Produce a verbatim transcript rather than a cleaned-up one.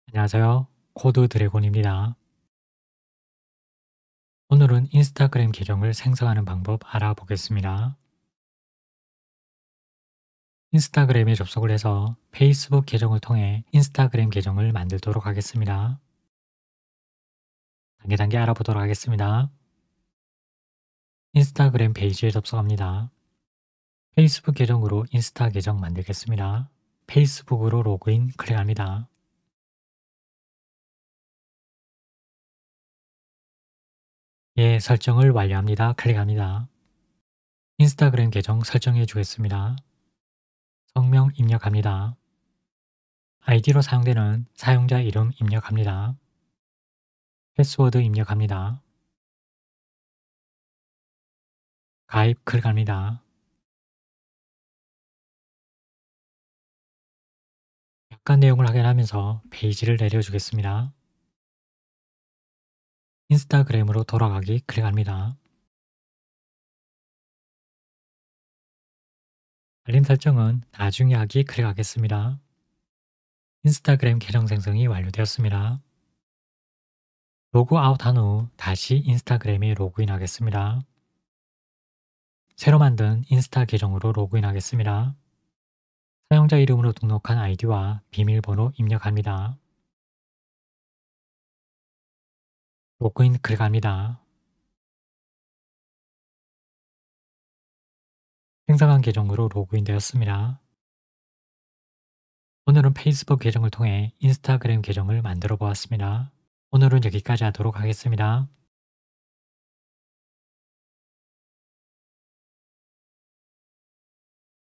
안녕하세요. 코드 드래곤입니다. 오늘은 인스타그램 계정을 생성하는 방법 알아보겠습니다. 인스타그램에 접속을 해서 페이스북 계정을 통해 인스타그램 계정을 만들도록 하겠습니다. 단계 단계 알아보도록 하겠습니다. 인스타그램 페이지에 접속합니다. 페이스북 계정으로 인스타 계정 만들겠습니다. 페이스북으로 로그인 클릭합니다. 예, 설정을 완료합니다. 클릭합니다. 인스타그램 계정 설정해 주겠습니다. 성명 입력합니다. 아이디로 사용되는 사용자 이름 입력합니다. 패스워드 입력합니다. 가입 클릭합니다. 약관 내용을 확인하면서 페이지를 내려주겠습니다. 인스타그램으로 돌아가기 클릭합니다. 알림 설정은 나중에 하기 클릭하겠습니다. 인스타그램 계정 생성이 완료되었습니다. 로그아웃한 후 다시 인스타그램에 로그인하겠습니다. 새로 만든 인스타 계정으로 로그인하겠습니다. 사용자 이름으로 등록한 아이디와 비밀번호 입력합니다. 로그인 클릭합니다. 생성한 계정으로 로그인 되었습니다. 오늘은 페이스북 계정을 통해 인스타그램 계정을 만들어 보았습니다. 오늘은 여기까지 하도록 하겠습니다.